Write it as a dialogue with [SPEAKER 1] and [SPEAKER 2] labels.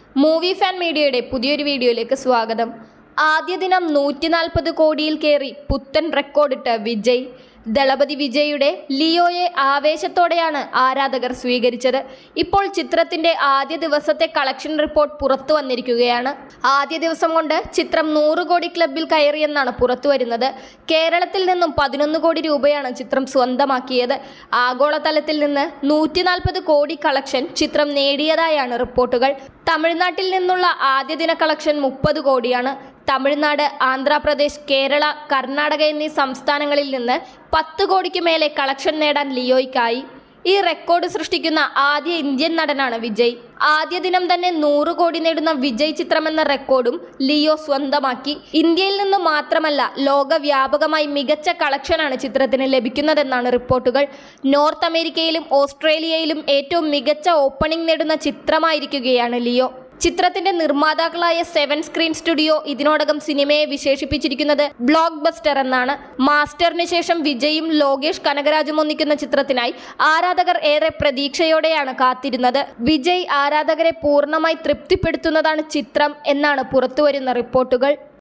[SPEAKER 1] Movie fan മീഡിയയുടെ പുതിയൊരു വീഡിയോയിലേക്ക് സ്വാഗതം. ആദ്യ ദിനം 140 കോടിയിൽ കയറി പുത്തൻ റെക്കോർഡിട്ട് വിജയ്. ദളപതി വിജയുടെ ലിയോയെ ആവേശത്തോടെയാണ് ആരാധകർ സ്വീകരിച്ചത്. ഇപ്പോൾ ചിത്രത്തിന്റെ ആദ്യ ദിവസത്തെ കളക്ഷൻ റിപ്പോർട്ട് പുറത്തു വന്നിരിക്കുകയാണ്. ആദ്യ ദിവസം കൊണ്ട് ചിത്രം 100 കോടി ക്ലബിൽ കയറിയെന്നാണ് പുറത്തുവരുന്നത്. കേരളത്തിൽ നിന്നും 11 കോടി രൂപയാണ് ചിത്രം സ്വന്തമാക്കിയത്. ആഗോളതലത്തിൽ നിന്ന് 140 കോടി കളക്ഷൻ ചിത്രം നേടിയതായാണ് റിപ്പോർട്ടുകൾ. തമിഴ്നാട്ടിൽ നിന്നുള്ള ആദ്യ ദിന കളക്ഷൻ 30 കോടിയാണ്. തമിഴ്നാട്, ആന്ധ്രാപ്രദേശ്, കേരള, കർണാടക എന്നീ സംസ്ഥാനങ്ങളിൽ നിന്ന് 10 കോടിക്ക് മേലെ കളക്ഷൻ നേടാൻ ലിയോയ്ക്കായി. ഈ റെക്കോർഡ് സൃഷ്ടിക്കുന്ന ആദ്യ ഇന്ത്യൻ നടനാണ് വിജയ്. ആദ്യ ദിനം തന്നെ 100 കോടി നേടുന്ന വിജയ് ചിത്രമെന്ന റെക്കോർഡും ലിയോ സ്വന്തമാക്കി. ഇന്ത്യയിൽ നിന്ന് മാത്രമല്ല, ലോകവ്യാപകമായി മികച്ച കളക്ഷനാണ് ചിത്രത്തിന് ലഭിക്കുന്നതെന്നാണ് റിപ്പോർട്ടുകൾ. നോർത്ത് അമേരിക്കയിലും ഓസ്ട്രേലിയയിലും ഏറ്റവും മികച്ച ഓപ്പണിംഗ് നേടുന്ന ചിത്രമായിരിക്കുകയാണ് ലിയോ. ചിത്രത്തിന്റെ നിർമ്മാതാക്കളായ 7 സ്ക്രീൻ സ്റ്റുഡിയോ ഇതിനോടകം സിനിമയെ വിശേഷിപ്പിച്ചിരിക്കുന്നത് ബ്ലോക്ക് ബസ്റ്റർ എന്നാണ്. മാസ്റ്ററിന് ശേഷം വിജയും ലോകേഷ് കനകരാജും ഒന്നിക്കുന്ന ചിത്രത്തിനായി ആരാധകർ ഏറെ പ്രതീക്ഷയോടെയാണ് കാത്തിരുന്നത്. വിജയ് ആരാധകരെ പൂർണ്ണമായി തൃപ്തിപ്പെടുത്തുന്നതാണ് ചിത്രം എന്നാണ് പുറത്തുവരുന്ന റിപ്പോർട്ടുകൾ.